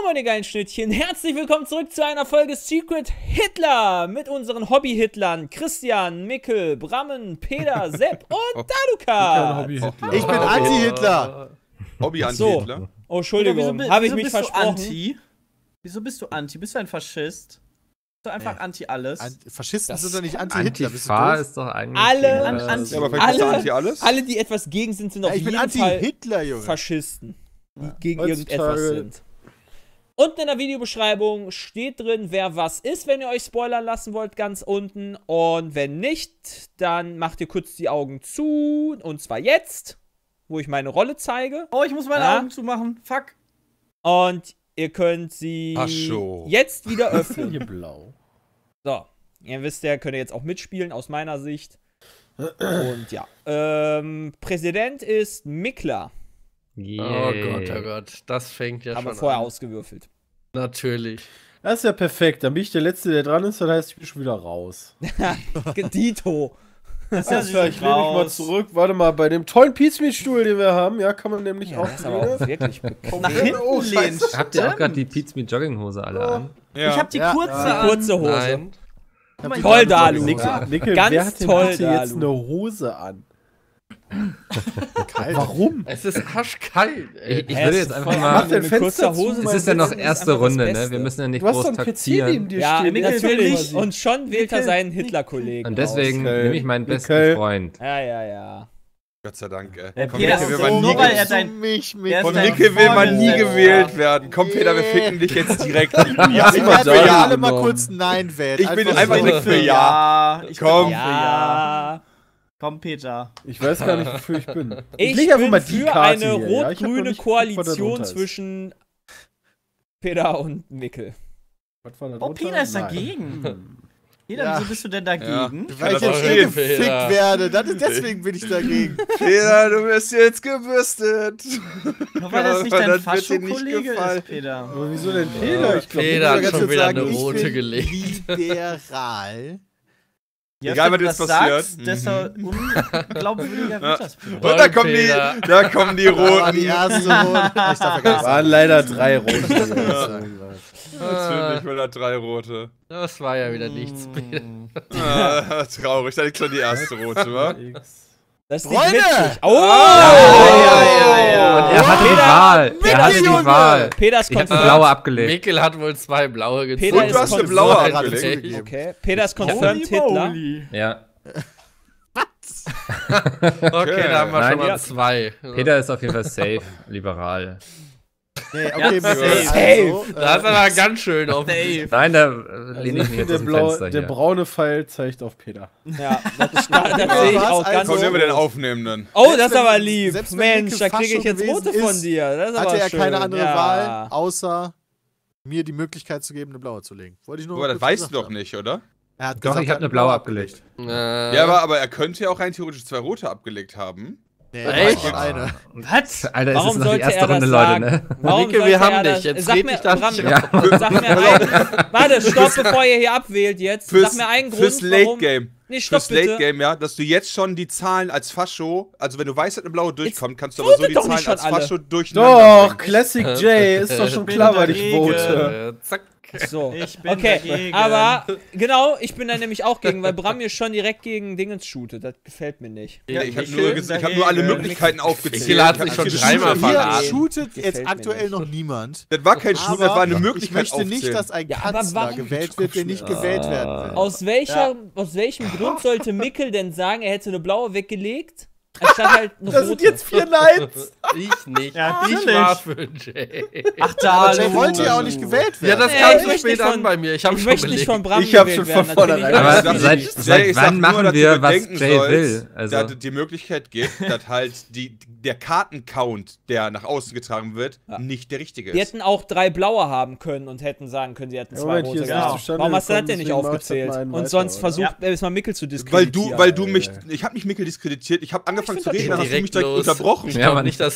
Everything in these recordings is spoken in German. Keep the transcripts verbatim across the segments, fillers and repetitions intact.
meine geilen Schnittchen, herzlich willkommen zurück zu einer Folge Secret Hitler mit unseren Hobby-Hitlern Christian, Mikkel, Brammen, Peter, Sepp und Daluka. Ich bin Anti-Hitler. Hobby-Anti-Hitler? So. Oh, Entschuldigung, habe ich mich versprochen. Anti? Wieso bist du Anti? Bist du ein Faschist? Bist du einfach nee. Anti alles? An Faschisten das sind doch nicht Anti-Hitler. Antifa ist doch eigentlich... Alle, an, anti ja, aber alle, anti alles? alle, die etwas gegen sind, sind ja, auf ich jeden bin Fall Anti-Hitler, Junge. Faschisten, die ja. gegen Heutzutage. irgendetwas sind. Und in der Videobeschreibung steht drin, wer was ist, wenn ihr euch spoilern lassen wollt, ganz unten. Und wenn nicht, dann macht ihr kurz die Augen zu. Und zwar jetzt, wo ich meine Rolle zeige. Oh, ich muss meine ja. Augen zumachen. Fuck. Und ihr könnt sie Ascho. jetzt wieder öffnen. Hier blau. So, ihr wisst ja, könnt ihr jetzt auch mitspielen, aus meiner Sicht. Und ja, ähm, Präsident ist Mikler. Yeah. Oh Gott, oh Gott, das fängt ja Aber schon an. Aber vorher ausgewürfelt. Natürlich. Das ist ja perfekt, dann bin ich der Letzte, der dran ist, das heißt, ich bin schon wieder raus. Dito. Das heißt, ich lehne mich mal zurück, warte mal, bei dem tollen Pizmeat-Stuhl, den wir haben, ja, kann man nämlich ja, auch... Das ist aber auch wirklich nach hinten oh, lehnen. Habt ihr auch gerade die Pizmeat-Jogginghose alle oh. an? Ja. Ich hab die ja. kurze ja. an. Kurze Hose. Nein. Toll, Dalu. Mikkel, Ganz wer hat denn toll, bitte Dalu. jetzt eine Hose an? Kalt. Warum? Es ist arschkalt. Ey. Ich Hä, würde jetzt einfach mal... Mach dein Fenster zu, es ist ja noch erste Runde, ne? Wir müssen ja nicht groß taktieren. Ja, stehen. natürlich. Und schon wählt er seinen Hitler-Kollegen. Und deswegen aus. nehme ich meinen besten Mikkel. Freund. Ja, ja, ja. Gott sei Dank, ey. Der Komm, Peter Nicke, ist will man so, nie weil er ge- dein... mich mit Der ist Von dein Nicke will man nie Vorgesetzter. gewählt werden. Komm, Peter, wir ficken dich jetzt direkt. Ja, Ich immer werde für ja Ja. alle mal kurz Nein wählen. Ich bin einfach so. direkt für Ja. Ja, ich Komm. bin auch für Ja. Komm, Peter. Ich weiß gar nicht, wofür ich bin. Ich, leg einfach bin mal die für Karte eine hier, ja? Ich hab noch rot-grüne nicht geguckt, was da Koalition drunter ist. zwischen Peter und Mikkel. Was war da Oh, drunter? Peter ist Nein. dagegen. Hm. Peter, Ja. wieso bist du denn dagegen? Ja. Weil ich das jetzt verstehen, gefickt Peter. werde. Das ist, deswegen bin ich dagegen. Peter, du wirst jetzt gebürstet. Nur weil das nicht Aber dein das wird dir nicht Fascho-Kollege gefallen. ist, Peter. Aber wieso denn Peter? Ich glaub, Peter hat Ich schon würde wieder sagen, eine ich rote bin gelegt. liberal. Je Egal, öfter was du jetzt das passiert. sagst, desto unglaubwürdiger wird das, Peter. Und da kommen die, da kommen die Das war Roten. die erste Runde. Ich darf ja gar nicht waren leider drei rote. Natürlich will er drei Rote. Das war ja wieder nichts, Peter. Ah, traurig, das ist schon die erste Rote, wa? Das ist nicht Freunde! witzig. Oh! ja, ja, ja. Und er hatte die Peter, Wahl. Er hatte die Junge! Wahl. Peters Ich habe eine confirmed. blaue abgelegt. Mikkel hat wohl zwei blaue gezogen. Peter Und du hast eine ist blaue confirmed. abgelegt. Okay, Peter ist confirmed Hitler. Ja. Okay, da haben wir Nein, schon mal ja. zwei. Peter ist auf jeden Fall safe, liberal. Nee, okay, Ja, Mikkel, safe. also, Da ist er aber ganz schön auf. Nein, da äh, lehne ich mich jetzt der, aus dem blaue, Fenster der hier. braune Pfeil zeigt auf Peter. Ja, das, das, das sehe ich auch was? ganz Komm, nehmen wir den groß. Aufnehmenden. Oh, Selbst das ist wenn- aber lieb. selbst wenn Mensch, Mikkel da kriege ich Fascho jetzt Rote gewesen von ist, dir. Das ist aber hatte er schön. keine andere ja. Wahl, außer mir die Möglichkeit zu geben, eine blaue zu legen. Wollte ich nur Aber das kurz weißt du gesagt doch haben. nicht, oder? Er hat Doch, gesagt, ich er habe hat eine blaue abgelegt. Äh, Ja, aber, aber er könnte ja auch rein theoretisch zwei Rote abgelegt haben. Nee, Echt? echt? Eine. Was? Alter, es Warum ist noch die sollte erste er das Runde, sagen? Leute, ne? Warum Mikkel, sollte wir haben er dich. das- Jetzt sag red mir, dich da Bram, nicht Ja. sag mir einen, warte, stopp, bevor ihr hier abwählt jetzt. Fürs, sag mir einen Grund, fürs Late warum... Game. Nee, stopp Fürs Late bitte. Game, ja, dass du jetzt schon die Zahlen als Fascho, also wenn du weißt, dass eine blaue durchkommt, kannst du aber so votet die doch nicht Zahlen schon als alle. Fascho durcheinander Doch, bringen. Classic J, ist doch schon bin klar, weil ich dagegen. vote. äh, zack. So, Ich bin okay, dagegen. aber genau, ich bin da nämlich auch gegen, weil Bram mir schon direkt gegen Dingens shootet. Das gefällt mir nicht. Nee, ich habe Mikkel nur, ges- ich hab nur alle dagegen. Möglichkeiten aufgezählt. Mikkel hat Ich hab sich schon alles dreimal geschrieben. Hier verraten. shootet Gefällt jetzt mir aktuell nicht. noch niemand. Das war kein Shoot, das war eine ich Möglichkeit möchte nicht, aufzählen. dass ein Ja, aber Kanzler warum- gewählt wird, der nicht gewählt werden will. Aus, welcher, aus welchem Grund sollte Mikkel denn sagen, er hätte eine blaue weggelegt, anstatt halt eine Das rote? sind jetzt vier Neins. Ich nicht. Ja, ich natürlich. war für Jay. Ach, da, Aber Jay wollte ja auch nicht gewählt Ja, werden. das Nee, kam ich zu möchte spät nicht an von- bei mir. Ich habe Ich schon möchte nicht belegt. von Bram Ich hab gewählt schon werden, von das finde ich vornherein- auch Aber nicht. seit, Jay, seit ich sag wann nur, machen dass wir, du was bedenken Jay sollst, will? Also, dass es die Möglichkeit gibt, dass halt die, der Kartencount, der nach außen getragen wird, Ja. nicht der richtige Die ist. hätten auch drei blaue haben können und hätten sagen können, sie hätten Ja, zwei Moment, rote hier ist gehabt. nichts zustande Warum hast du das gekommen, denn nicht deswegen mach ich aufgezählt? das mal einen Und weiter, sonst oder? versucht er erstmal Mikkel zu Weil diskreditieren. du, weil du Ja, mich, ja, ich habe nicht Mikkel diskreditiert, ich habe angefangen find zu das reden, schon dann hast du mich direkt direkt los. unterbrochen. Ich Ja, glaube Mann. nicht, dass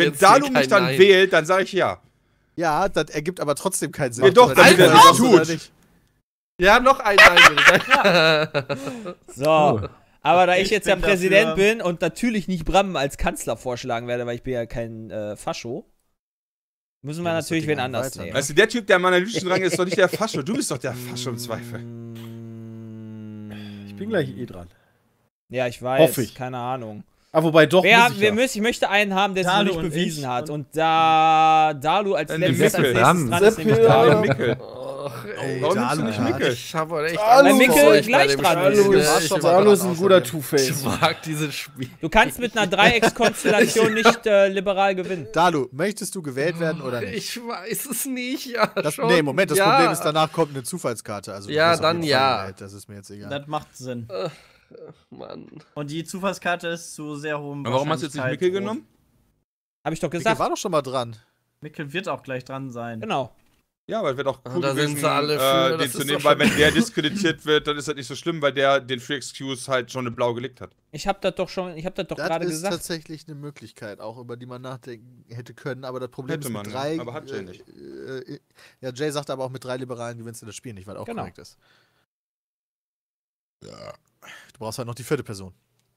wenn jetzt Dalu hier mich kein dann Nein. wählt, dann sage ich ja. Ja, das ergibt aber trotzdem keinen Sinn. Ja, doch, damit er das tut. Ja, noch ein Nein. So. Oh. Aber da ich, ich jetzt ja Präsident dafür. bin und natürlich nicht Bram als Kanzler vorschlagen werde, weil ich bin ja kein äh, Fascho, müssen wir ja, natürlich wen anders weiter, nehmen. Weißt du, der Typ, der am analytischen Rang ist, ist doch nicht der Fascho. Du bist doch der Fascho im Zweifel. Ich bin gleich eh dran. Ja, ich weiß. Hoffe ich. Keine Ahnung. Ah, wobei doch. Wer, muss ich, wir ja. müssen, ich möchte einen haben, der es noch Dalu nicht und bewiesen ich hat. und- Und da Dalu als Dann letztes, als Mickel. nächstes dran ist, nämlich Sepp, Dalu. Ja, Mickel. Och, Ey, Warum Dalu, nimmst du nicht ja. Mickel? Ich habe echt Dalu Angst Weil vor Mickel euch gleich bei dem dran Spiel. ist. Dalu Ich ist, mag- Dalu ist ein guter Ich Two-Face. mag dieses Spiel. Du kannst mit einer Dreieckskonstellation nicht äh, liberal gewinnen. Dalu, möchtest du gewählt werden oder nicht? Ich weiß es nicht, ja. Das, schon. nee, Moment, das ja. Problem ist, danach kommt eine Zufallskarte. Also du Ja, wirst auf dann jeden Fall ja. gewählt, das ist mir jetzt egal. Das macht Sinn. Mann. Und die Zufallskarte ist zu sehr hohem Aber warum hast du jetzt nicht Wahrscheinlichkeit Mickel rot. genommen? Hab ich doch Mickel gesagt. war doch schon mal dran. Mickel wird auch gleich dran sein. Genau. Ja, aber es wäre doch Ah, cool da sind gewesen, sie alle für, äh, das den ist zu doch nehmen, weil schon- wenn der diskreditiert wird, dann ist das nicht so schlimm, weil der den Free Excuse halt schon eine Blau gelegt hat. Ich hab das doch schon, ich hab das doch Das gerade ist gesagt. tatsächlich eine Möglichkeit, auch über die man nachdenken hätte können, aber das Problem Hätte ist man, mit ja. drei. Aber hat Jay nicht. Äh, äh, ja, Jay sagt aber auch, mit drei Liberalen gewinnst du das Spiel nicht, weil auch Genau. korrekt ist. Ja. Du brauchst halt noch die vierte Person.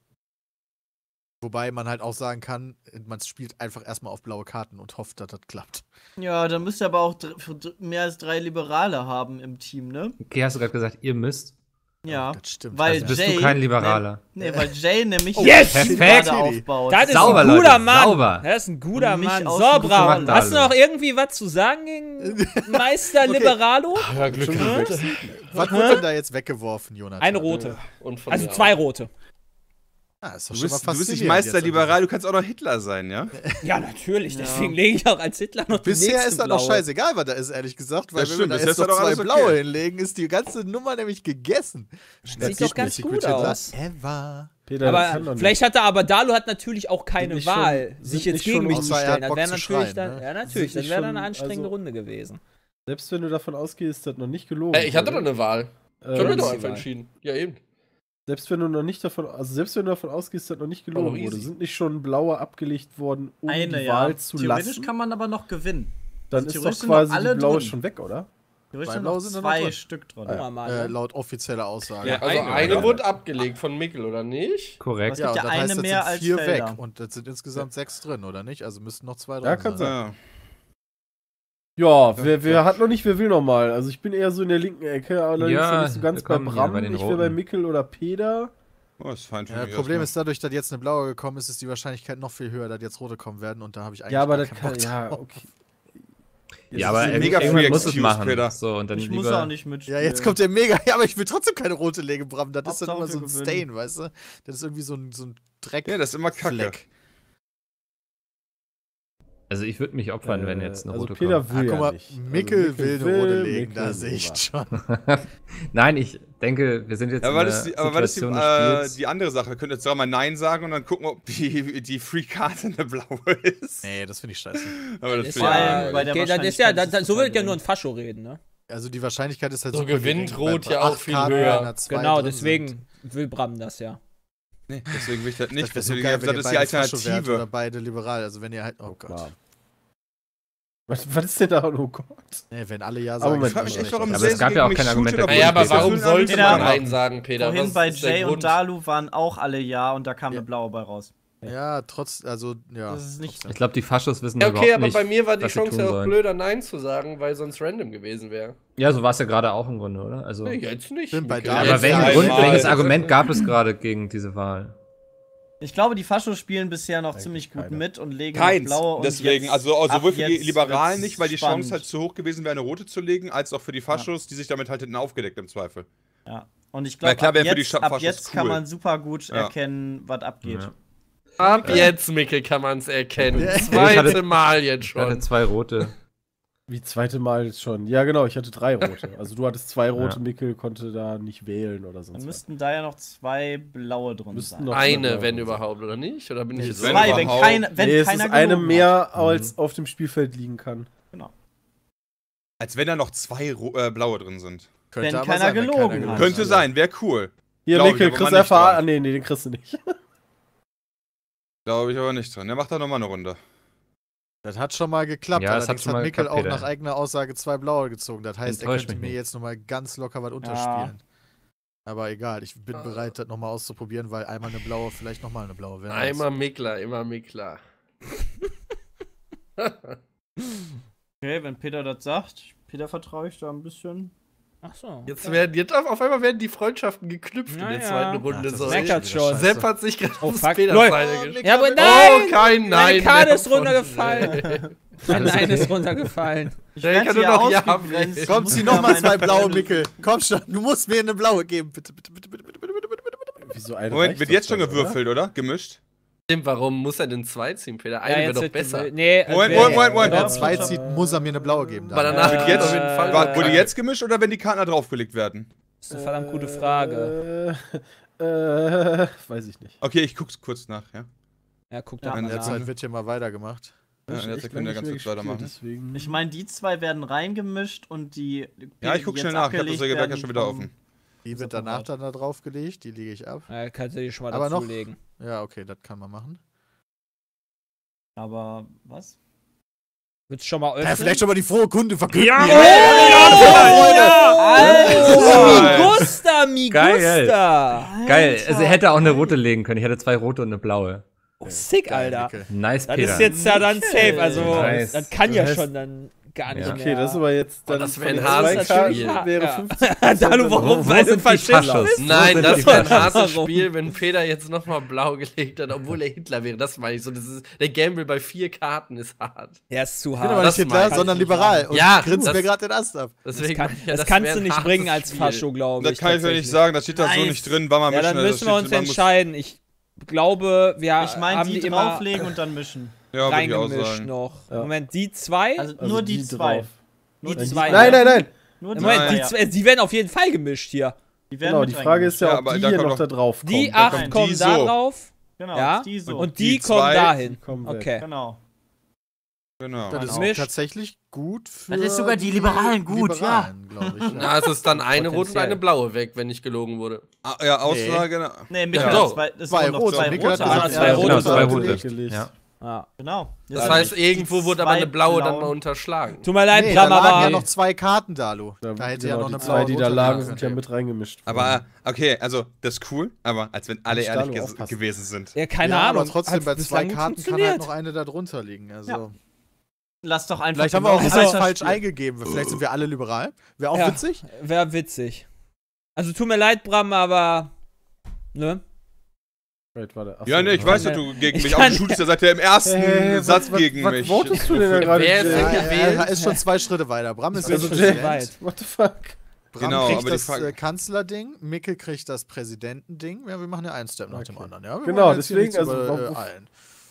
Wobei man halt auch sagen kann, man spielt einfach erstmal auf blaue Karten und hofft, dass das klappt. Ja, dann müsst ihr aber auch dr- für dr- mehr als drei Liberale haben im Team, ne? Okay, hast du gerade gesagt, ihr müsst. Ja. Das stimmt. Weil Also bist Jay, du kein Liberaler. Nee, nee, weil Jay nämlich Yes! das Team Perfekt! gerade aufbaut. Das ist Sauber, ein guter Leute, Mann. sauber. Das ist ein guter Und mich Mann. aus So, dem Bram. Gemacht, Hast du Dalu. noch irgendwie was zu sagen gegen Meister Okay. Liberalo? Ja, Glück gehabt. Was wird denn da jetzt weggeworfen, Jonathan? Eine rote. Und von Also mir zwei auch. rote. Ah, ist doch Du schon bist, mal du bist nicht faszinierend Meister jetzt. liberal, du kannst auch noch Hitler sein, ja? Ja, natürlich. Ja. Deswegen lege ich auch als Hitler noch die Bisher nächste ist das doch blaue. scheißegal, was da ist, ehrlich gesagt. Weil Das wenn stimmt, wir da bisher jetzt ist noch doch zwei alles okay. blaue hinlegen, ist die ganze Nummer nämlich gegessen. Sieht doch ganz gut aus. Ever. Peter, das kann Aber doch nicht. vielleicht hatte aber Dalu hat natürlich auch keine nicht Wahl, schon- sich sind jetzt nicht gegen schon mich außer zu er hat stellen. Das Bock wäre zu natürlich schreien, dann, ne? ja natürlich, Sind das nicht wäre dann schon- eine anstrengende also- Runde gewesen. Selbst wenn du davon ausgehst, ist das noch nicht gelogen. Äh, ich hatte doch wurde. eine Wahl. Ich Ähm, hab mir doch die einfach Wahl. entschieden. Ja, eben. Selbst wenn du noch nicht davon, also selbst wenn du davon ausgehst, dass noch nicht War gelogen doch wurde, easy. sind nicht schon blaue abgelegt worden, um Eine, die ja. Wahl zu Theoretisch lassen? kann man aber noch gewinnen. Dann also ist theoretisch doch sind noch quasi alle die blaue drin. schon weg, oder? Theoretisch Zwei sind blaue noch sind da noch zwei drin. Stück drin. Guck mal, Mann, Äh, ne? laut offizieller Aussage. Ja, Also eine, eine oder? wurde abgelegt von Mickel, oder nicht? Korrekt. Ja, gibt und ja das eine heißt, das mehr sind als vier Felder. weg und das sind insgesamt sechs drin, oder nicht? Also müssten noch zwei drin Ja, kann sein. sein. Ja. Ja, wer, wer hat noch nicht, wer will noch mal? Also ich bin eher so in der linken Ecke, allerdings Ja, noch nicht so ganz bei willkommen hier Bram. bei den ich wäre bei Roten. Mickel oder Peter. Oh, ist fein für Ja, mich das Problem erstmal. ist, dadurch, dass jetzt eine blaue gekommen ist, ist die Wahrscheinlichkeit noch viel höher, dass jetzt rote kommen werden und da habe ich eigentlich Ja, aber gar das keinen kann, Bock ja, drauf. okay. Ja, aber ein irgend- mega irgendwann free muss es excuse, machen. Peter. So, und dann Ich muss lieber. auch nicht mitspielen. Ja, jetzt kommt der Mega. Ja, aber ich will trotzdem keine rote legen, Bram. Das ist dann Hauptsache, immer so ein wir gewinnen. Stain, weißt du? Das ist irgendwie so ein, so ein Dreck. Ja, das ist immer kacke. Fleck. Also ich würde mich opfern, wenn jetzt eine also rote Peter kommt. Ah, will guck ja mal, nicht. Mickel Also will eine rote legen, Mickel da will sehe ich war. schon. Nein, ich denke, wir sind jetzt Ja, in aber der das ist die, aber war das die, Situation äh, des Spiels. die andere Sache. Wir können jetzt sogar mal Nein sagen und dann gucken, ob die, die Free-Karte eine blaue ist. Nee, das finde ich scheiße. Aber das Ist finde Vor ich allem ja, bei der Okay, das ist ja, Wahrscheinlichkeit das, ist so es wird ja total nur ein Fascho reden, ne? Also die Wahrscheinlichkeit ist halt So super gewinnt gering, weil Rot bei ja auch acht viel Karten, höher. wenn da zwei Genau, drin deswegen sind. will Bram das ja. nee, deswegen will ich das nicht. Das wäre so Deswegen geil, hab ich wenn gesagt, ihr das ist die beide Fascho wärt oder Alternative. beide liberal. Also wenn ihr halt, oh Gott. Ja. Was, was ist denn da? Oh Gott. Nee, wenn alle ja Aber sagen, Moment, Ich frage mich echt, warum Aber Jay es gab gegen ja auch mich kein shootet, Argument obwohl dagegen. Ja, ich aber das warum Gefühl habe, sollte ich man kann Peter, Nein sagen, Peter? Vorhin Was bei ist der Jay und Grund? Dalu waren auch alle Ja und da kam Ja. eine blaue bei raus. Ja, trotz, also, ja. Das ist nicht- Ich glaube, die Faschos wissen Ja, überhaupt okay, aber nicht, bei mir war die was sie Chance tun ja auch sollen. blöder, Nein zu sagen, weil sonst random gewesen wäre. Ja, so war es ja gerade auch im Grunde, oder? Also, Nee, jetzt nicht. Stimmt, bei Mikkel. Dalu- aber Jetzt welchen ja, Grund, einmal. welches Argument gab es gerade gegen diese Wahl? Ich glaube, die Faschos spielen bisher noch Eigentlich ziemlich gut keine. mit und legen Keins. blaue und Deswegen, jetzt, also ab sowohl für die jetzt Liberalen wird's nicht, weil die spannend. Chance halt zu hoch gewesen wäre, eine rote zu legen, als auch für die Faschos, die sich damit halt hätten aufgedeckt im Zweifel. Ja. Und ich Na glaube, klar, ab, wär für die jetzt, Scha- ab Faschos jetzt kann cool. man super gut Ja. erkennen, was abgeht. Ja. Ab jetzt, Mikkel, kann man es erkennen. Ja. Zweite Ich hatte- Mal jetzt Ich hatte schon. zwei rote. Wie zweite Mal jetzt schon. Ja, genau, ich hatte drei rote. Also du hattest zwei rote, Ja. Mickel konnte da nicht wählen oder Dann sonst was. müssten da ja noch zwei blaue drin Müssten sein. noch- Eine, wenn überhaupt, oder nicht? Oder bin ich Nee, jetzt wenn Zwei, wenn, überhaupt. keine, wenn nee, es keiner ist eine gelogen mehr, Mhm. als auf dem Spielfeld liegen kann. Als wenn da noch zwei ro äh, blaue drin sind. Könnte Wenn aber keiner sein, wenn gelogen keiner hat. Könnte hat. sein, wäre cool. Hier, Glaub ich Mickel, aber kriegst mal du nicht F A. dran. Ah, nee, nee, den kriegst du nicht. Glaube ich aber nicht dran. Der macht da nochmal eine Runde. Das hat schon mal geklappt, Ja, das hat allerdings schon hat mal Mikkel geklappt, auch nach Peter. eigener Aussage zwei blaue gezogen. Das heißt, er Enttäuscht könnte mich mir nicht. jetzt nochmal ganz locker was unterspielen. Aber egal, ich bin bereit, das nochmal auszuprobieren, weil einmal eine blaue, vielleicht nochmal eine blaue wäre. Einmal Mickler, immer Mickler. Okay, wenn Peter das sagt, Peter vertraue ich da ein bisschen. Ach so. Jetzt werden, jetzt auf, auf einmal werden die Freundschaften geknüpft Na in der ja. zweiten Runde. Ach, so. das Meckert ist wieder schon. scheiße. Sepp hat sich gerade Oh, auf fuck. Peters Lol. Seite gestellt. Ja, aber Oh, nein! kein Nein. Meine Karte mehr ist von- runtergefallen. Mein Nein ist runtergefallen. Ich Ja, ich werd kann nur hier noch Ja ausgegrenzt. wählen. Ich Komm, muss zieh mir nochmal meine zwei blaue, Freunde- Mikkel. Komm schon, du musst mir eine blaue geben. Bitte, bitte, bitte, bitte, bitte, bitte, bitte, bitte, bitte. Wieso eine Moment, reicht wird doch jetzt schon dann, gewürfelt, oder? Gemischt? Stimmt, warum muss er denn zwei ziehen, Peter? Eine wäre jetzt doch wird besser. gemü- Nee, äh, Moment, wer- Moment, Moment, Moment. Wenn er Ja, zwei zieht, muss er mir eine blaue geben. Aber dann. danach Äh, wird jetzt- auf jeden Fall. War, wurde jetzt gemischt oder wenn die Karten da draufgelegt werden? Das ist eine verdammt gute Frage. Äh, äh, weiß ich nicht. Okay, ich guck's kurz nach, ja. Ja, guck Ja, doch In mal der nach. Zeit wird hier mal weitergemacht. Ja, Ich jetzt echt können wir lange ganz nicht kurz mehr weitermachen. gespielt, deswegen. Ich meine, die zwei werden reingemischt und die. Ja, ich guck die schnell jetzt nach. Ich hab das abgelegt Regelwerk ja werden schon wieder vom- offen. Die wird danach dann da draufgelegt, die lege ich ab. Ja, kannst du die schon mal Aber noch- dazulegen. Ja, okay, das kann man machen. Aber was? Willst du schon mal öffnen? Ja, vielleicht schon mal die frohe Kunde verkünden. Ja, Ja, ja, Geil. Migusta, Migusta. Geil. Geil. Also er hätte auch eine rote legen können. Ich hätte zwei rote und eine blaue. Oh, sick, Geil, Alter. Mikkel. Nice, Das Peter. ist jetzt ja dann safe, also Nice. das kann ja Das heißt- schon dann gar nicht Ja. mehr. Okay, das ist aber jetzt dann. das wäre von ein den hartes zwei Karten Spiel. wäre Ja. fünfzig Dalu, warum? Wo Weil du sind die Faschist Faschos? bist? Nein, Wo das sind wäre ein die hartes Warum? Spiel, wenn Peter jetzt nochmal blau gelegt hat, obwohl er Hitler wäre. Das meine ich so. Das ist, der Gamble bei vier Karten ist hart. Der ist zu Ich bin aber hart. nicht das Hitler, meine ich sondern nicht. liberal. Und Ja, grinst das- mir gerade den Ast ab. Das, Deswegen kann, meine ich ja, das kannst wäre du ein nicht hartes bringen als Spiel. Fascho, glaube ich. Das kann ich mir nicht tatsächlich. sagen, das steht da so Nice. nicht drin. War mal Ja, dann mischen, müssen wir das uns steht- man muss- entscheiden. Ich glaube, wir Ich meine, haben die, die immer drauflegen und dann mischen. Ja, würde ich auch reingemischt sagen. noch. Ja. Moment, die zwei? Also, Also nur die, die zwei. drauf. Nur Die die zwei. Nein, nein, nein. Nur die Moment, zwei, die, ja. zwei, die werden auf jeden Fall gemischt hier. Die werden Genau, mit die Frage ist ja, Ja, ob aber die da hier kommt noch doch- da drauf kommen. Die da acht kommen kommen die da so. drauf. Genau, Ja? die so. Und die die kommen zwei- dahin. kommen weg. Okay. genau. Genau. Das ist auch Mischt. tatsächlich gut für. Das ist sogar die Liberalen gut, Liberalen, glaube ich. Ja. Na, es ist dann eine rote und Potenziell. eine blaue weg, wenn nicht gelogen wurde. Ah, ja, Aussage. genau. Nee, mit Ja. ja. So. zwei, das Zwei wurden noch rote. zwei Mikkel hat rote. gesagt, Ah, zwei ja, rote. Genau, zwei rote. rote. Gelegt. Ja. Ja. Genau. Das Ja, heißt, die irgendwo wurde aber zwei eine blaue dann blauen- mal unterschlagen. Tut mir leid, Nee, Bram, da lagen ja aber noch zwei Karten, Dalu. Da, Da hätte genau, ja noch die eine zwei, blaue die da runterlegen lagen, können. sind ja mit reingemischt. worden. Aber, okay, also, das ist cool, aber als wenn alle Muss ehrlich Dalu ges- aufpassen. gewesen sind. ja, keine ja, Ahnung. aber trotzdem, Hat's bei zwei bislang gut Karten kann funktioniert. halt noch eine da drunter liegen. Also. Ja. Lass doch einfach. Vielleicht haben wir auch Also- alles falsch eingegeben. Vielleicht sind wir alle liberal. Wäre auch Ja. witzig. Wäre witzig. Also tut mir leid, Bram, aber. Ne? Wait, warte. Ach Ja, so, ne, ich ja. weiß, dass du gegen Ich mich kann- aufschutest, ja seit dem ersten Hey, was- Satz was- gegen was mich. votest du denn da gerade? Wer ist Jay? denn Ja, gewählt? er ist schon zwei Schritte weiter. Bram ist Also jetzt Jay- Präsident. weit. What the fuck? Bram Genau, kriegt aber die das Frage- äh, Kanzlerding, Mikkel kriegt das Präsidentending. Ja, wir machen ja einen Step nach dem Okay. anderen. Ja? Wir Genau, wollen jetzt hier deswegen, nichts also, über, warum- äh, allen.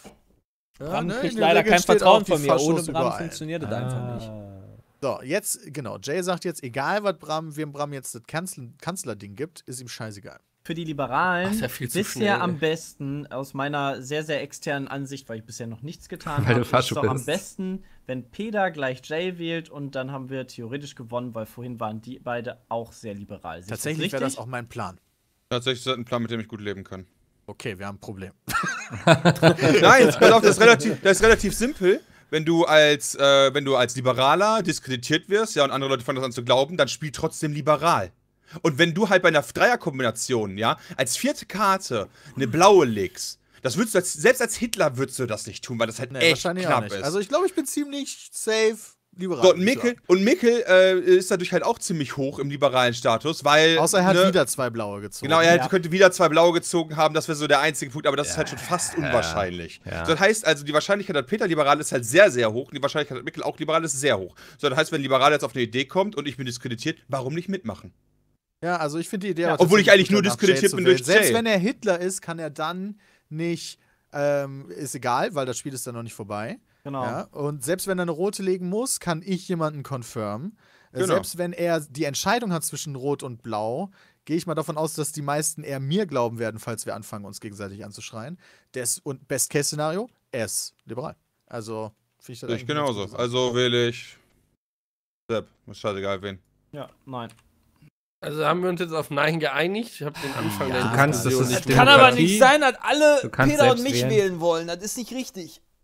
Ja, Bram ne, kriegt in der leider Regel kein steht Vertrauen auch, die von mir. Ohne Faschos Bram über allen. funktioniert das einfach nicht. Ah. So, jetzt, genau. Jay sagt jetzt, egal was Bram, wem Bram jetzt das Kanzler Kanzlerding gibt, ist ihm scheißegal. Für die Liberalen Ach, ist ja viel zu bisher schnell, am ey. besten, aus meiner sehr, sehr externen Ansicht, weil ich bisher noch nichts getan Weil habe, du ist Fascho doch am bist. besten, wenn Peter gleich Jay wählt und dann haben wir theoretisch gewonnen, weil vorhin waren die beide auch sehr liberal. Sehe ich Tatsächlich wäre das richtig? auch mein Plan. Tatsächlich ist das ein Plan, mit dem ich gut leben kann. Okay, wir haben ein Problem. Nein, pass auf, das ist relativ, das ist relativ simpel. Wenn du als, äh, wenn du als Liberaler diskreditiert wirst, ja, und andere Leute fangen das an zu glauben, dann spiel trotzdem liberal. Und wenn du halt bei einer Dreierkombination, ja, als vierte Karte eine blaue legst, das würdest du als, selbst als Hitler würdest du das nicht tun, weil das halt Nee, echt wahrscheinlich auch knapp nicht. ist. Also ich glaube, ich bin ziemlich safe liberal. so, und würde ich Mikkel, sagen. und Mikkel äh, ist dadurch halt auch ziemlich hoch im liberalen Status, weil. Außer er hat ne, wieder zwei blaue gezogen. Genau, er Ja. könnte wieder zwei blaue gezogen haben, das wäre so der einzige Punkt, aber das ist halt schon fast unwahrscheinlich. Ja. So, das heißt also, die Wahrscheinlichkeit, dass Peter liberal ist, halt sehr, sehr hoch und die Wahrscheinlichkeit, dass Mikkel auch liberal ist, sehr hoch. So, das heißt, wenn ein Liberal jetzt auf eine Idee kommt und ich bin diskreditiert, warum nicht mitmachen? Ja, also ich finde die Idee Ja, aber obwohl ich tatsächlich eigentlich nur gut, danach diskreditiert Jay zu bin durch wählen. Selbst Jay. wenn er Hitler ist, kann er dann nicht, ähm, ist egal, weil das Spiel ist dann noch nicht vorbei. Genau. Ja? Und selbst wenn er eine rote legen muss, kann ich jemanden confirmen. Äh, Genau. Selbst wenn er die Entscheidung hat zwischen Rot und Blau, gehe ich mal davon aus, dass die meisten eher mir glauben werden, falls wir anfangen, uns gegenseitig anzuschreien. Des und Best-Case-Szenario, er ist liberal. Also, finde ich das Ich eigentlich eine ganz genauso. gute Sache. Also wähle ich. Sepp, ist scheißegal wen. Ja, nein. Also haben wir uns jetzt auf Nein geeinigt. Ich habe den Anfang Ja, der du kannst, das Diskussion ist nicht Kann aber Demokratie. nicht sein, dass alle Du kannst Peter und selbst mich wählen. wählen wollen. Das ist nicht richtig.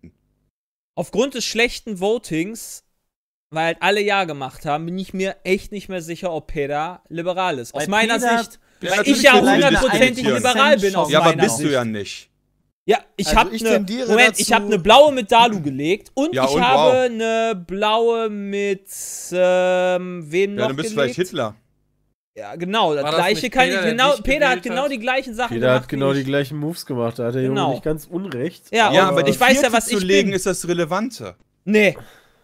finden. Aufgrund des schlechten Votings, weil halt alle Ja gemacht haben, bin ich mir echt nicht mehr sicher, ob Peter liberal ist. Aus Bei meiner Peter- Sicht, Ja, weil natürlich ich ja kannst du hundertprozentig diskutieren. liberal bin aus Ja, aber meiner bist Sicht. du ja nicht. Ja, ich Also habe ich ne, tendiere Moment, dazu- ich habe eine blaue mit Dalu gelegt und Ja, ich und habe wow. eine blaue mit ähm, wen Ja, noch dann bist du gelegt? vielleicht Hitler. Ja, genau, das War das gleiche nicht kann Peter, ich der genau dich Peter hat gewählt genau hat? die gleichen Sachen Jeder gemacht hat genau wie die ich. gleichen Moves gemacht. Da hat der Genau. Junge nicht ganz unrecht. Ja, Ja, und aber die ich weiß ja, vierte was zu ich legen bin. ist das Relevante. Nee,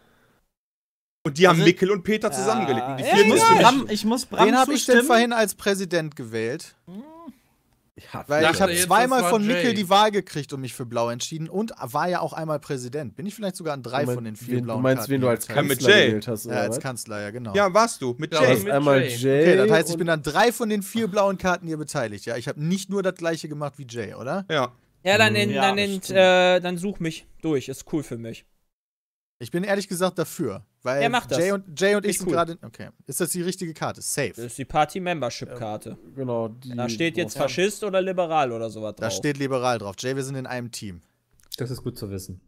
Und die haben Also- Mikkel und Peter zusammengelegt. Und die ja, vierte Ich muss ist für mich. Bram, ich muss Bram Wen habe ich denn zustimmen. vorhin als Präsident gewählt? Ja, Weil dachte ich habe jetzt, zweimal das war von Jay. Mikkel die Wahl gekriegt und mich für blau entschieden und war ja auch einmal Präsident. Bin ich vielleicht sogar an drei Du mein- von den vier wen, blauen du meinst, Karten wen du als hier Ja, beteiligt. mit Kanzler Jay. gewählt hast, Ja, oder als was? Kanzler, ja, genau. Ja, warst du. Mit Ja, Du Jay. hast mit einmal Jay. Jay. Okay, das heißt, ich und- bin an drei von den vier blauen Karten hier beteiligt. Ja, ich habe nicht nur das gleiche gemacht wie Jay, oder? Ja. ja, dann, Hm, in, ja, dann, das in, stimmt. äh, dann such mich durch, ist cool für mich. Ich bin ehrlich gesagt dafür, weil Ja, mach das. Jay und, Jay und ich Ist sind cool. gerade. Okay, ist das die richtige Karte? Safe. Das ist die Party-Membership-Karte. Genau, die, Da steht jetzt boah, Faschist oder liberal oder sowas drauf. Da steht liberal drauf. Jay, wir sind in einem Team. Das ist gut zu wissen.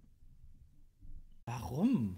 Warum?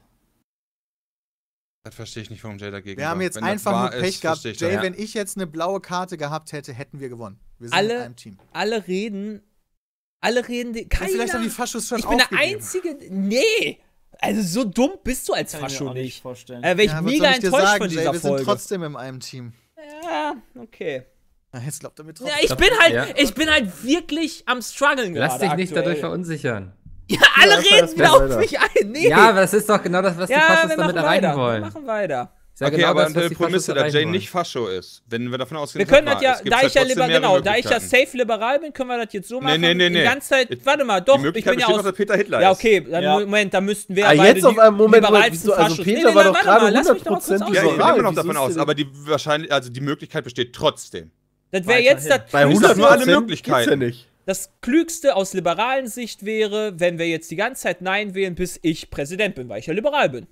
Das verstehe ich nicht, warum Jay dagegen Wir haben war. jetzt Wenn das einfach wahr nur Pech ist, gehabt. verstehe ich Jay, das. wenn ich jetzt eine blaue Karte gehabt hätte, hätten wir gewonnen. Wir sind Alle- in einem Team. Alle reden, alle reden, die- Ja, keiner. vielleicht haben die Faschos schon ich bin der aufgegeben. Einzige, nee, also so dumm bist du als Kann ich mir Fascho auch nicht nicht. vorstellen. Äh, Wäre ich Ja, was mega soll ich dir enttäuscht sagen, von Jay? dieser Wir sind Folge. trotzdem in einem Team. Ja, okay. Na, jetzt glaubt er mir Ja, trotzdem. ich bin halt, Ja. ich bin halt wirklich am struggeln Lass gerade dich nicht aktuell. dadurch verunsichern. Ja, alle Ja, reden erst wieder mal auf weiter. mich ein. Nee. Ja, aber das ist doch genau das, was die ja, Faschos wir damit machen erreichen weiter. Wir wollen. machen weiter. Ist ja Okay, genau aber das, unter was der die Faschos Prämisse, dass erreichen Jay wollen. nicht Fascho ist. Wenn wir davon ausgehen, Wir dass können das das wahr ja, ist, gibt's da ich ja trotzdem lieber, mehrere genau, da ich ja Möglichkeiten. safe liberal bin, können wir das jetzt so Nee, machen. nee, nee, Die nee. ganze Zeit, Die- warte mal, doch, Die ich Möglichkeit bin ja besteht aus. noch, dass Peter Hitler Ja, ist. okay, dann Ja. Moment, da müssten wir Ah, beide jetzt auf die einen Moment, liberalsten wieso, also Faschos- Peter Nee, nee, war nein, doch warte gerade mal, lass mich doch mal kurz hundert Prozent Ja, ich gehe ausreden. liberal. immer noch Wieso davon ist aus, der aber die wahrscheinlich, also die Möglichkeit besteht trotzdem. Das wäre jetzt das Bei hundert hundert nur alle Prozent Möglichkeiten. Gibt's ja nicht. Das Klügste aus liberalen Sicht wäre, wenn wir jetzt die ganze Zeit Nein wählen, bis ich Präsident bin, weil ich ja liberal bin.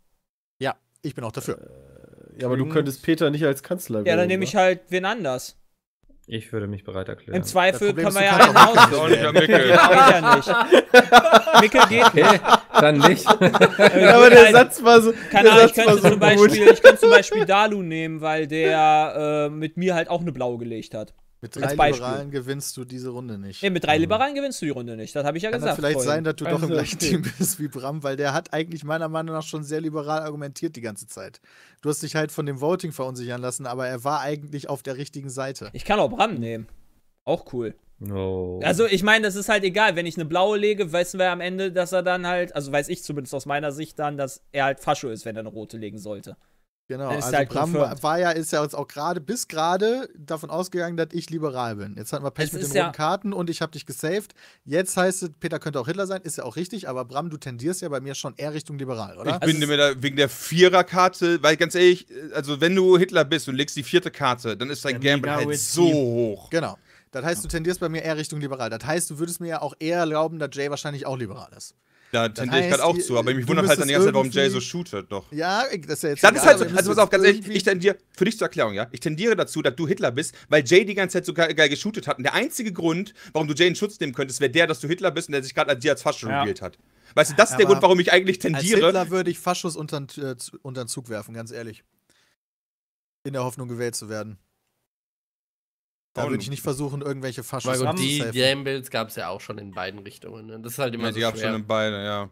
Ja, ich bin auch dafür. Ja, aber du könntest Peter nicht als Kanzler wählen. Ja, dann nehme ich oder? halt wen anders. Ich würde mich bereit erklären. Im Zweifel Das Problem können ist, wir du ja kannst einen auch Das ist auch nicht auswählen. am Mickel. Geht ja nicht. Mickel geht nicht. Okay, dann nicht. Ja, aber der Satz war so. Keine der Ahnung, ich Satz war könnte, so zum gut. Beispiel, ich könnte zum Beispiel Dalu nehmen, weil der äh, mit mir halt auch eine blaue gelegt hat. Mit als drei Beispiel. Liberalen gewinnst du diese Runde nicht. Nee, mit drei Liberalen gewinnst du die Runde nicht. Das habe ich ja Kann das gesagt. vielleicht vorhin. sein, dass du doch Also, im gleichen okay. Team bist wie Bram, weil der hat eigentlich meiner Meinung nach schon sehr liberal argumentiert die ganze Zeit. Du hast dich halt von dem Voting verunsichern lassen, aber er war eigentlich auf der richtigen Seite. Ich kann auch Bram nehmen. Auch cool. No. Also, ich meine, das ist halt egal. Wenn ich eine blaue lege, wissen wir am Ende, dass er dann halt, also weiß ich zumindest aus meiner Sicht dann, dass er halt Fascho ist, wenn er eine rote legen sollte. Genau, Dann ist also halt Bram confirmed. war, war ja, ist ja uns auch gerade, bis gerade davon ausgegangen, dass ich liberal bin. Jetzt hatten wir Pech Es mit ist den ja- roten Karten und ich habe dich gesaved. Jetzt heißt es, Peter könnte auch Hitler sein, ist ja auch richtig, aber Bram, du tendierst ja bei mir schon eher Richtung liberal, oder? Ich Also bin es- mir da wegen der Viererkarte, weil ganz ehrlich, also wenn du Hitler bist und legst die vierte Karte, dann ist dein Der Gamble mega halt risky. so hoch. Genau. Das heißt, du tendierst bei mir eher Richtung liberal. Das heißt, du würdest mir ja auch eher glauben, dass Jay wahrscheinlich auch liberal ist. Da tendiere ich heißt, gerade auch die- zu, aber mich du wundert halt dann die ganze Zeit, warum müsstest Jay so irgendwie- shootet doch. Ja, das ist ja jetzt. Das egal, ist halt so, aber ihr also müsst pass auf, ganz ehrlich, irgendwie- ich tendiere, für dich zur Erklärung, ja, ich tendiere dazu, dass du Hitler bist, weil Jay die ganze Zeit so geil, geil geshootet hat. Und der einzige Grund, warum du Jay in Schutz nehmen könntest, wäre der, dass du Hitler bist und der sich gerade als dir als Fascho Ja. revealed hat. Weißt du, das ist der Aber Grund, warum ich eigentlich Als tendiere. Hitler würde ich Faschos unter, äh, unter den Zug werfen, ganz ehrlich. In der Hoffnung, gewählt zu werden. Da Oh, würde ich nicht versuchen, irgendwelche Faschos Weil gut, die abzusafen. Gambles gab es ja auch schon in beiden Richtungen. Ne? Das ist halt immer Ja, so die gab schwer. schon in beide, ja.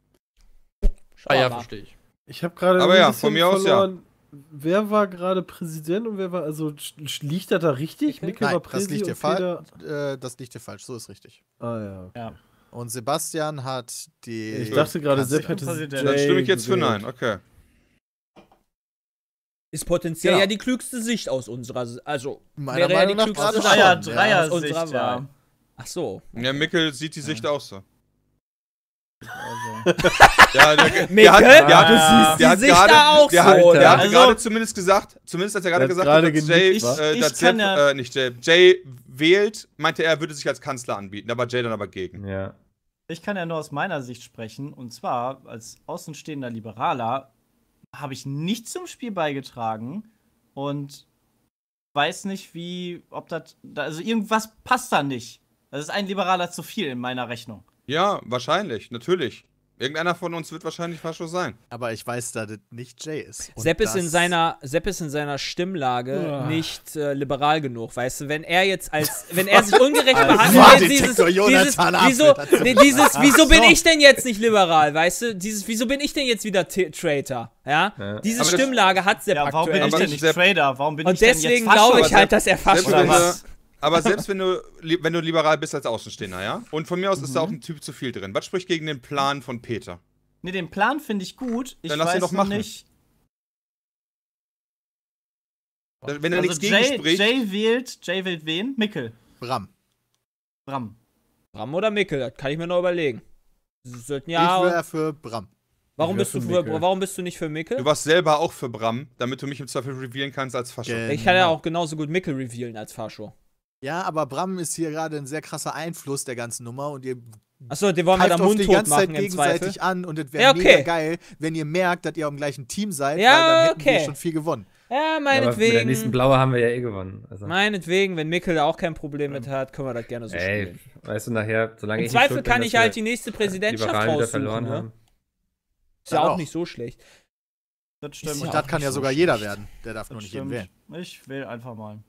Schau Ah ja, mal. verstehe ich. Ich habe gerade Aber ein ja, bisschen von mir aus, ja. verloren. Wer war gerade Präsident und wer war, also sch- liegt das da richtig? Mikkel war Nein, das Präsident liegt dir und falsch. Peter. Äh, das liegt dir falsch, so ist richtig. Ah ja. Und Sebastian hat die. Ich dachte gerade, Kanzler. Sepp hätte Präsident. Dann Jay stimme ich jetzt für gewählt. Nein, okay. Ist potenziell Genau. ja die klügste Sicht aus unserer Sicht. Also, Meiner wäre ja Meinung die nach klügste gerade Sicht schon. Dreier, aus ja, Dreier unserer Sicht, Wahl. ja. Ach so. Ja, Mickel sieht die Sicht auch so. Also. Ja, der, der Mickel? hat, der Ja, hat, du siehst der hat die Sicht gerade, da auch der so, hat, oder? der hat Also- gerade zumindest gesagt, zumindest als er gerade Der hat gesagt gerade hat, dass Jay, genickt, wa? äh, Ich dass kann Sepp, ja- äh, nicht Jay, Jay wählt, meinte er, er würde sich als Kanzler anbieten. Da war Jay dann aber gegen. Ja. Ich kann ja nur aus meiner Sicht sprechen. Und zwar, als außenstehender Liberaler, habe ich nichts zum Spiel beigetragen und weiß nicht, wie, ob das. da- Also irgendwas passt da nicht. Das ist ein Liberaler zu viel in meiner Rechnung. Ja, wahrscheinlich, natürlich. Irgendeiner von uns wird wahrscheinlich Fascho sein. Aber ich weiß, dass das nicht Jay ist. Und Sepp ist, in das- seiner, Sepp ist in seiner Stimmlage Uah. nicht äh, liberal genug, weißt du? Wenn er jetzt als, wenn er sich ungerecht behandelt, Wahrdetektor wenn dieses, dieses, Jonathan wieso, Apfel, das- nee, dieses, wieso bin ich denn jetzt nicht liberal, weißt du? Dieses, wieso bin ich denn jetzt wieder T- Traitor, ja? Ja. Diese Aber das- Stimmlage hat Sepp Ja, warum bin aktuell. ich Aber denn nicht Sepp- Trader? Warum bin Und ich denn deswegen jetzt glaube Fascho? ich halt, dass er Selbst Fascho wenn du, ist. aber selbst wenn du, li- wenn du liberal bist als Außenstehender, ja? Und von mir aus ist da Mhm. auch ein Typ zu viel drin. Was spricht gegen den Plan von Peter? Nee, den Plan finde ich gut. Ich Dann lass ihn weiß doch noch machen. nicht. Wenn er Also nichts gegen Jay, spricht. Jay wählt, Jay wählt wen? Mickel. Bram. Bram. Bram oder Mickel, das kann ich mir noch überlegen. Sie sollten Ich ja. wäre für Bram. Warum Ich wär bist du für für, Mickel. warum bist du nicht für Mickel? Du warst selber auch für Bram, damit du mich im Zweifel revealen kannst als Fascho. Gell. Ich kann ja Genau. auch genauso gut Mickel revealen als Fascho. Ja, aber Bram ist hier gerade ein sehr krasser Einfluss der ganzen Nummer und ihr Achso, den wollen wir da greift auf die mundtot ganze Zeit machen im gegenseitig Zweifel. an und es wäre Ja, okay. mega geil, wenn ihr merkt, dass ihr am gleichen Team seid, Ja, weil dann hätten okay. wir schon viel gewonnen. Ja, Ja, aber mit der nächsten meinetwegen. Blaue haben wir ja eh gewonnen. Also, Meinetwegen, wenn Mickel da auch kein Problem mit hat, können wir das gerne so ey, spielen. weißt du, nachher, solange Im ich nicht Zweifel schuld bin, kann dass ich halt wir die nächste Präsidentschaft Liberalen wieder raussuchen. verloren Ne? haben. Ist ja Ja, auch auch. nicht so schlecht. Das stimmt. Und das kann ja sogar jeder werden. Der darf nur Das nicht jeden wählen. stimmt. Ich wähle einfach mal.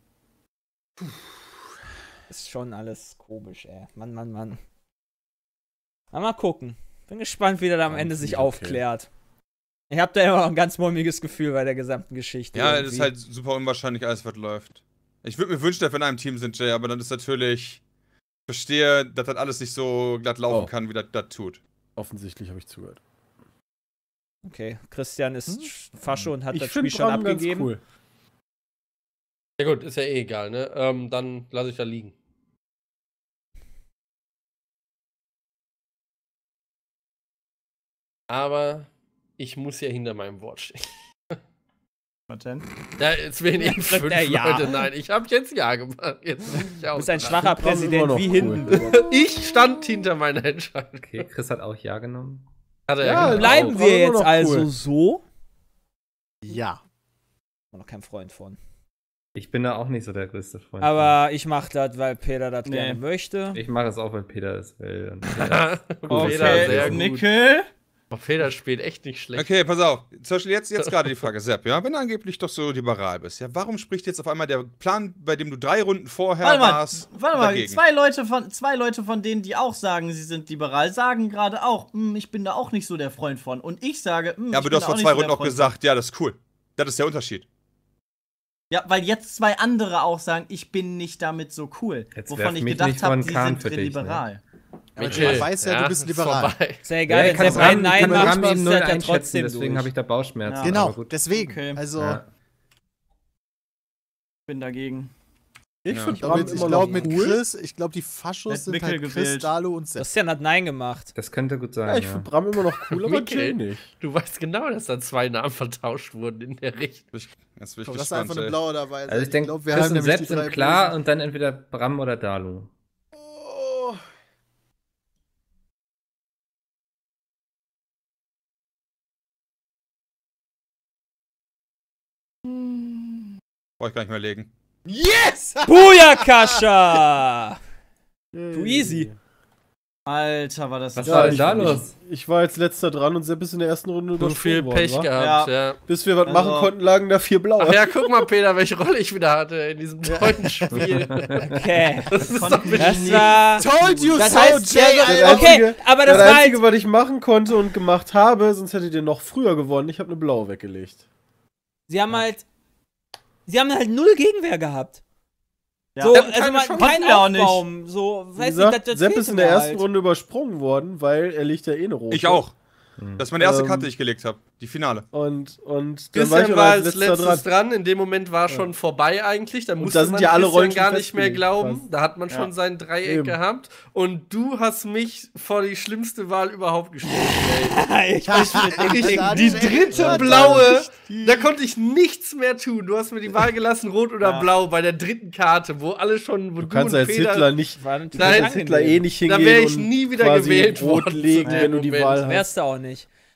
Ist schon alles komisch, ey. Mann, Mann, Mann. Na, mal gucken. Bin gespannt, wie der da am Ja, Ende finde sich ich okay. aufklärt. Ich hab da immer noch ein ganz mulmiges Gefühl bei der gesamten Geschichte. Ja, das irgendwie. ist halt super unwahrscheinlich, alles was läuft. Ich würde mir wünschen, dass wir in einem Team sind, Jay, aber dann ist natürlich. Ich verstehe, dass das alles nicht so glatt laufen Oh. kann, wie das das tut. Offensichtlich habe ich zugehört. Okay, Christian ist Hm? Fascho und hat Ich das Spiel finde schon Bram ganz abgegeben. cool. Ja gut, ist ja eh egal, ne? Ähm, dann lasse ich da liegen. Aber ich muss ja hinter meinem Wort stehen. Was denn? Ja, jetzt wählen eben Sagt fünf er ja. Leute. Nein, ich habe jetzt Ja gemacht. Jetzt muss ich Du bist ein ausraten. schwacher Bram ist immer Präsident noch wie cool. Hindenburg. Ich stand hinter meiner Entscheidung. Okay, Chris hat auch Ja genommen. Hat er Ja, ja, genau. Bleiben Auch, wir aber immer jetzt noch also cool. so? Ja. Bin noch kein Freund von. Ich bin da auch nicht so der größte Freund. Aber ich mach das, weil Peter das Nee. gerne möchte. ich mache es auch, weil Peter es will. Und Okay, Okay, sehr gut. Mickel. Aber Feder spielt echt nicht schlecht. Okay, pass auf. Zum Beispiel jetzt, jetzt gerade die Frage, Sepp, ja? Wenn du angeblich doch so liberal bist, ja, warum spricht jetzt auf einmal der Plan, bei dem du drei Runden vorher Warte mal, warst, warte mal. dagegen? Zwei Leute, von, zwei Leute von denen, die auch sagen, sie sind liberal, sagen gerade auch, "Hm, ich bin da auch nicht so der Freund von. Und ich sage, "Hm, Ja, ich aber bin du hast da vor nicht zwei so der Runden auch Freund gesagt, ja, das ist cool. Das ist der Unterschied. von." Ja, weil jetzt zwei andere auch sagen, ich bin nicht damit so cool. Jetzt wovon werf ich mich gedacht nicht vor habe, den sie Kahn sind für dich, ne? liberal. Aber Michael, ich weiß ja, du bist ist liberal. vorbei. Ist ja egal, wenn kann Sepp ein Nein kann macht, Bram spielst eben du null das ja einschätzen, trotzdem deswegen durch. habe ich da Bauchschmerzen. Ja. Genau, aber gut. deswegen. Okay. Also, Ja. Ich bin dagegen. Ich Ja. finde ich Bram glaube, ich immer glaub, noch mit cool. Chris, ich glaube, die Faschos Mit sind Mickel halt Chris, gewählt. Dalo und Sepp. Christian hat Nein gemacht. Das könnte gut sein. Ja, ich ja. finde Bram immer noch cool, aber Mickel. Jay nicht. Du weißt genau, dass da zwei Namen vertauscht wurden in der Richtung. Ich, jetzt bin ich Komm, lass gespannt, einfach eine ey. blaue dabei sein. Also ich denke, glaub, wir Chris haben und nämlich Sepp die drei sind klar Bösen. und dann entweder Bram oder Dalu. Oh. Brauch ich gar nicht mehr legen. Yes! Booyakasha! Too easy. Alter, war das Was Ja, war denn ich- da ich- los? Ich war jetzt letzter dran und Sepp ist in der ersten Runde So übersprungen viel worden, Pech wa? gehabt, ja. Bis wir was Also- machen konnten, lagen da vier blaue. Ach ja, guck mal, Peter, welche Rolle ich wieder hatte in diesem tollen Spiel. Okay. Das ist Konnte doch ich Das nicht. war. Told you Das so, heißt, Jay! ja, Das okay, Einzige- aber das das war Einzige, halt. was ich machen konnte und gemacht habe, sonst hättet ihr noch früher gewonnen. Ich habe eine blaue weggelegt. Sie haben halt. Sie haben halt null Gegenwehr gehabt. Ja. So, Wir hatten also keine man, Chance. kein Konnten wir auch nicht. Aufbaum. So, Wie weiß gesagt, nicht, das, das Sepp fehlte ist in der mir ersten halt. Runde übersprungen worden, weil er liegt ja eh eine rote. Ich auch. Hm. Das ist meine erste Ähm, Karte, die ich gelegt habe. Die Finale. Und, und dann war ich Christian aber war als als letzter letztes dran. dran. In dem Moment war schon vorbei eigentlich. Da Und musste da sind man ja alle Christian Rollen schon gar nicht mehr festgelegt, glauben. fast. Da hat man schon Ja. sein Dreieck Eben. gehabt. Und du hast mich vor die schlimmste Wahl überhaupt gestellt. ey. Ich weiß nicht. Die dritte blaue, da konnte ich nichts mehr tun. Du hast mir die Wahl gelassen, rot oder Ja. blau, bei der dritten Karte, wo alle schon, wo Du du, kannst und als Peter, Hitler nicht, War du natürlich kannst Nein, als Hitler eh nicht Da hingehen wär ich und nie wieder quasi gewählt rot worden legen, zu dem wenn du die Moment. Wahl hast. Wärst du auch nicht.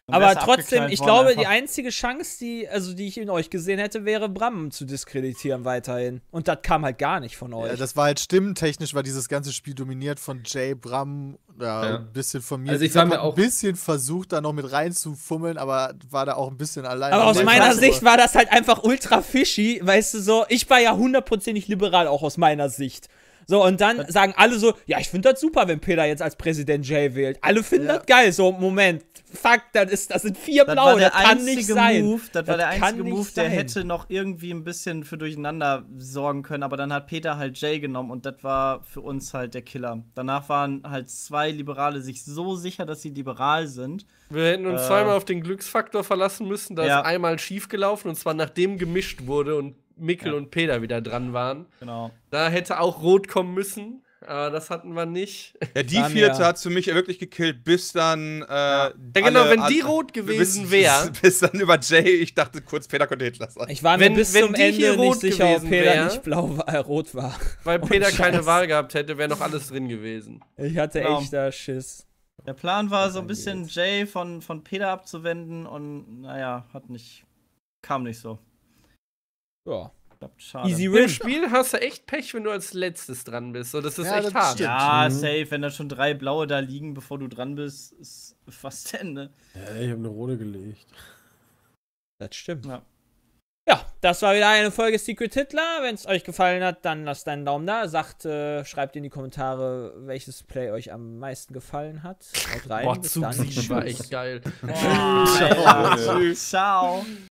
Dann Aber wär's trotzdem, abgeknallt ich worden glaube, einfach. die einzige Chance, die, also die ich in euch gesehen hätte, wäre Bram zu diskreditieren weiterhin. Und das kam halt gar nicht von euch. Ja, das war halt stimmentechnisch, war dieses ganze Spiel dominiert von Jay, Bram, ja, Ja. ein bisschen von mir. Also ich Isaac war mir hat auch- ein bisschen versucht, da noch mit reinzufummeln, aber war da auch ein bisschen allein. Aber aus Nein, meiner krass, Sicht aber- war das halt einfach ultra fishy, weißt du so. Ich war ja hundertprozentig liberal, auch aus meiner Sicht. So, und dann sagen alle so, ja, ich finde das super, wenn Peter jetzt als Präsident Jay wählt. Alle finden Ja. das geil. So, Moment, fuck, das, ist, das sind vier Das Blaue, war der das kann einzige nicht sein. Move, das war Das der kann einzige nicht Move, der sein. hätte noch irgendwie ein bisschen für Durcheinander sorgen können, aber dann hat Peter halt Jay genommen und das war für uns halt der Killer. Danach waren halt zwei Liberale sich so sicher, dass sie liberal sind. Wir hätten uns Äh. zweimal auf den Glücksfaktor verlassen müssen. Da Ja. ist einmal schief gelaufen und zwar nachdem gemischt wurde und Mikkel Ja. und Peter wieder dran waren. Genau. Da hätte auch Rot kommen müssen, aber das hatten wir nicht. Ja, die War vierte mir- hat für mich wirklich gekillt, bis dann. Äh, ja. genau, wenn die rot gewesen bis, wär. Bis, bis dann über Jay, ich dachte kurz, Peter könnte Hitler sein. Ich war mir Wenn- bis wenn zum die hier Ende nicht rot sicher, ob gewesen Peter wär- nicht blau war, äh, rot war. Weil Oh, Peter keine Scheiß. Wahl gehabt hätte, wäre noch alles drin gewesen. Ich hatte Genau. echt da Schiss. Der Plan war so ein Dann bisschen geht's. Jay von, von Peter abzuwenden und naja, hat nicht, kam nicht so. Ja. Klappt, schade. Easy Im win. Spiel hast du echt Pech, wenn du als letztes dran bist. So, das ist Ja, echt das hart. stimmt. Ja, Mhm. safe, wenn da schon drei Blaue da liegen, bevor du dran bist, ist fast Ende. Ja, ich habe eine rote gelegt. Das stimmt. Ja. Ja, das war wieder eine Folge Secret Hitler. Wenn es euch gefallen hat, dann lasst einen Daumen da. Sagt, äh, schreibt in die Kommentare, welches Play euch am meisten gefallen hat. Haut rein. Boah, bis Zug dann. sieben war echt geil. Boah, Alter. Ciao.